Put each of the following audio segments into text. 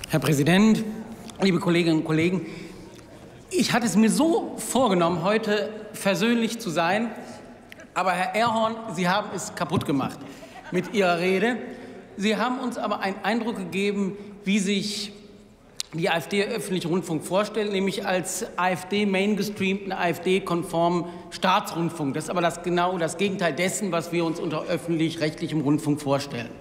Herr Präsident, liebe Kolleginnen und Kollegen! Ich hatte es mir so vorgenommen, heute versöhnlich zu sein, aber Herr Erhorn, Sie haben es kaputt gemacht mit Ihrer Rede. Sie haben uns aber einen Eindruck gegeben, wie sich die AfD öffentlichen Rundfunk vorstellt, nämlich als AfD-maingestreamten, AfD-konformen Staatsrundfunk. Das ist aber genau das Gegenteil dessen, was wir uns unter öffentlich-rechtlichem Rundfunk vorstellen.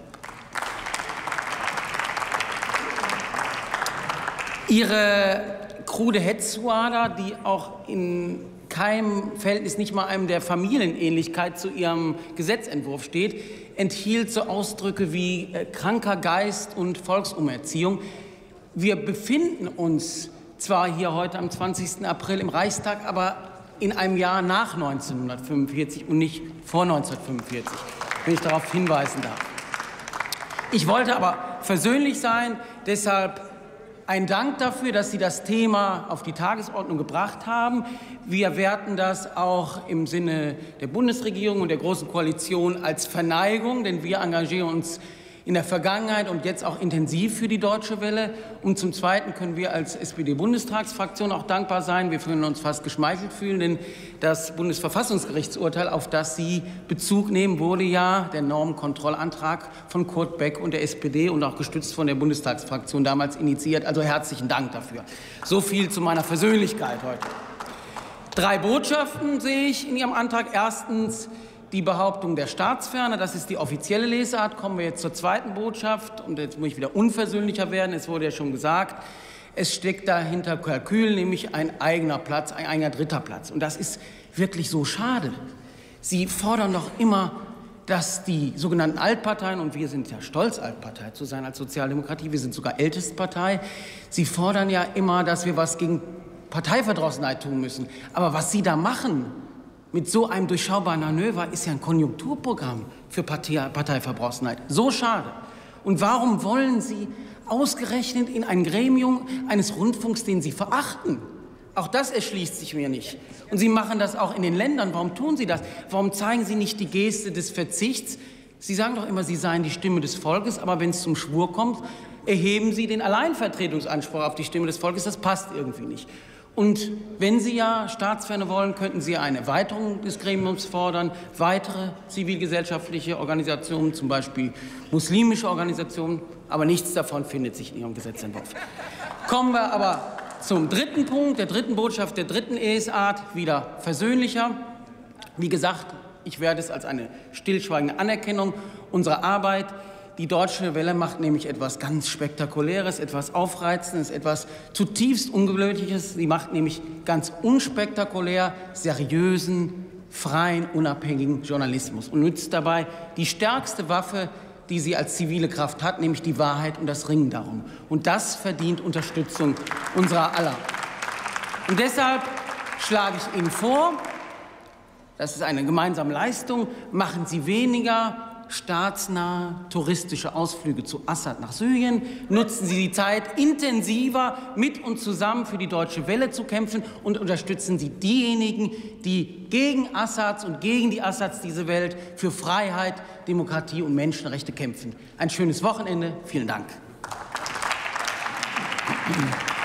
Ihre krude Hetzsuada, die auch in keinem Verhältnis, nicht mal einem der Familienähnlichkeit zu Ihrem Gesetzentwurf steht, enthielt so Ausdrücke wie kranker Geist und Volksumerziehung. Wir befinden uns zwar hier heute am 20. April im Reichstag, aber in einem Jahr nach 1945 und nicht vor 1945, wenn ich darauf hinweisen darf. Ich wollte aber versöhnlich sein, deshalb ein Dank dafür, dass Sie das Thema auf die Tagesordnung gebracht haben. Wir werten das auch im Sinne der Bundesregierung und der Großen Koalition als Verneigung, denn wir engagieren uns in der Vergangenheit und jetzt auch intensiv für die Deutsche Welle. Und zum Zweiten können wir als SPD-Bundestagsfraktion auch dankbar sein. Wir können uns fast geschmeichelt fühlen, denn das Bundesverfassungsgerichtsurteil, auf das Sie Bezug nehmen, wurde ja der Normenkontrollantrag von Kurt Beck und der SPD und auch gestützt von der Bundestagsfraktion damals initiiert. Also herzlichen Dank dafür. So viel zu meiner Versöhnlichkeit heute. 3 Botschaften sehe ich in Ihrem Antrag. Erstens die Behauptung der Staatsferne, das ist die offizielle Lesart. Kommen wir jetzt zur zweiten Botschaft. Und jetzt muss ich wieder unversöhnlicher werden. Es wurde ja schon gesagt, es steckt dahinter Kalkül, nämlich ein eigener Platz, ein eigener dritter Platz. Und das ist wirklich so schade. Sie fordern doch immer, dass die sogenannten Altparteien, und wir sind ja stolz, Altpartei zu sein als Sozialdemokratie, wir sind sogar älteste Partei, Sie fordern ja immer, dass wir was gegen Parteiverdrossenheit tun müssen. Aber was Sie da machen, mit so einem durchschaubaren Manöver, ist ja ein Konjunkturprogramm für Parteiverdrossenheit. So schade. Und warum wollen Sie ausgerechnet in ein Gremium eines Rundfunks, den Sie verachten? Auch das erschließt sich mir nicht. Und Sie machen das auch in den Ländern. Warum tun Sie das? Warum zeigen Sie nicht die Geste des Verzichts? Sie sagen doch immer, Sie seien die Stimme des Volkes, aber wenn es zum Schwur kommt, erheben Sie den Alleinvertretungsanspruch auf die Stimme des Volkes. Das passt irgendwie nicht. Und wenn Sie ja Staatsferne wollen, könnten Sie eine Erweiterung des Gremiums fordern, weitere zivilgesellschaftliche Organisationen, zum Beispiel muslimische Organisationen. Aber nichts davon findet sich in Ihrem Gesetzentwurf. Kommen wir aber zum dritten Punkt, der dritten Botschaft, der dritten Lesart, wieder versöhnlicher. Wie gesagt, ich werde es als eine stillschweigende Anerkennung unserer Arbeit. Die Deutsche Welle macht nämlich etwas ganz Spektakuläres, etwas Aufreizendes, etwas zutiefst Ungewöhnliches. Sie macht nämlich ganz unspektakulär seriösen, freien, unabhängigen Journalismus und nützt dabei die stärkste Waffe, die sie als zivile Kraft hat, nämlich die Wahrheit und das Ringen darum. Und das verdient Unterstützung unserer aller. Und deshalb schlage ich Ihnen vor, das ist eine gemeinsame Leistung, machen Sie weniger staatsnahe touristische Ausflüge zu Assad nach Syrien. Nutzen Sie die Zeit intensiver mit und zusammen für die Deutsche Welle zu kämpfen und unterstützen Sie diejenigen, die gegen Assads und gegen die Assads dieser Welt für Freiheit, Demokratie und Menschenrechte kämpfen. Ein schönes Wochenende. Vielen Dank.